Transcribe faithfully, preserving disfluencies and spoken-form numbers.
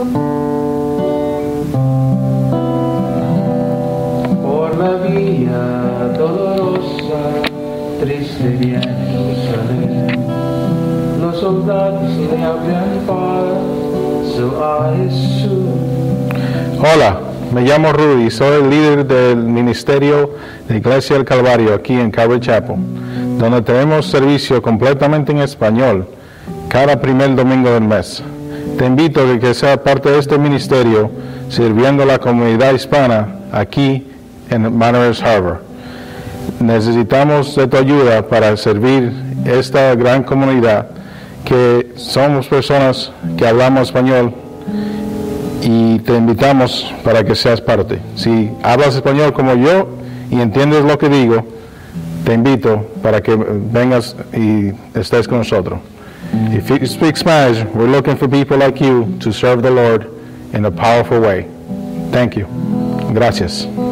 Por la vía dolorosa, triste viene Jerusalén, los soldados le abren paso a Jesús. Hola, me llamo Rudy, soy el líder del ministerio de Iglesia del Calvario aquí en Calvary Chapel, donde tenemos servicio completamente en español cada primer domingo del mes. Te invito a que seas parte de este ministerio sirviendo a la comunidad hispana aquí en Manners Harbor. Necesitamos de tu ayuda para servir esta gran comunidad, que somos personas que hablamos español, y te invitamos para que seas parte. Si hablas español como yo y entiendes lo que digo, te invito para que vengas y estés con nosotros. If you speak Spanish, we're looking for people like you to serve the Lord in a powerful way. Thank you. Gracias.